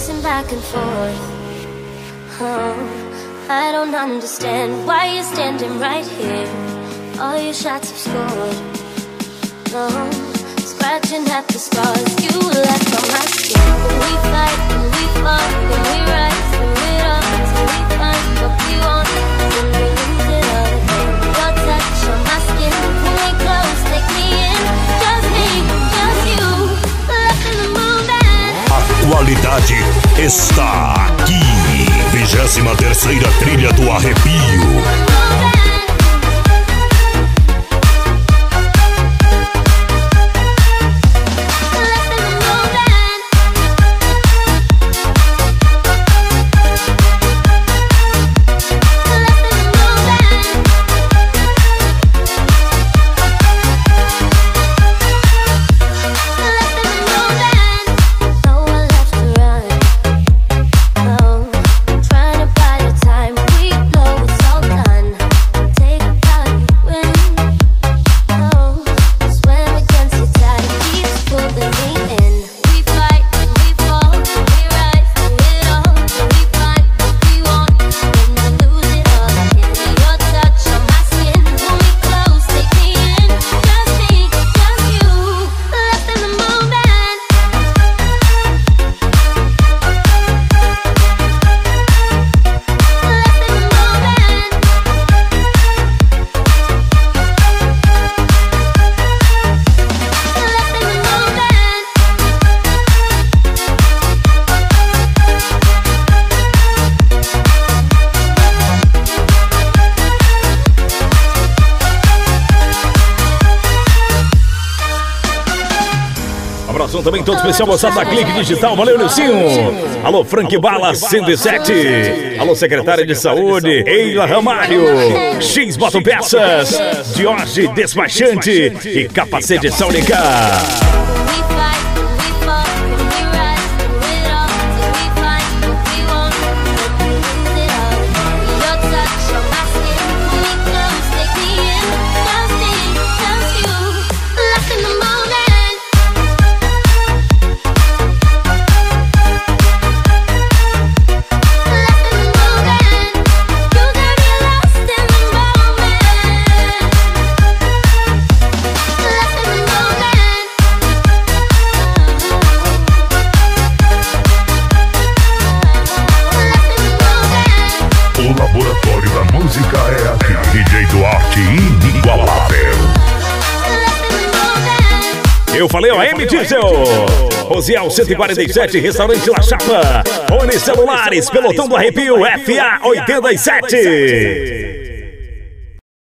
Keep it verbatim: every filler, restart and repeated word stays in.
pacing back and forth. Oh, I don't understand why you're standing right here. All your shots have scored. No, scratching at the scars you left on my skin. When we fight, when we fall, when we rise, when we're up until we find what we want, then we lose it all again. Your touch on my skin, pull me close, take me in. Just me, just you, left in the moment. A qualidade está aqui. Vigésima terceira trilha do arrepio. Abração também todo especial, moçada da Clique Digital. Valeu, Nilcinho. Alô, Frank Bala cento e sete. Alô, secretária de Saúde, Eila Ramalho. X Bottom Peças, Jorge Despachante e Capacete Sônica. Eu falei, ó, M. Diesel, Rosial cento e quarenta e sete, Restaurante La Chapa, Oni Celulares, Pelotão do Arrepio, F A oitenta e sete.